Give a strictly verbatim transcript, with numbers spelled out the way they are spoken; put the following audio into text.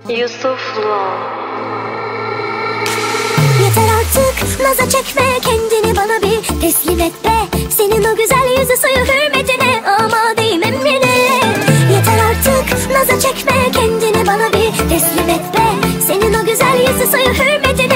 Yusuflu. Yeter artık naza çekme, kendini bana bir teslim et be. Senin o güzel yüzü suyu hürmetine, amadeyim emrine. Yeter artık naza çekme, kendini bana bir teslim et be. Senin o güzel yüzü suyu hürmetine,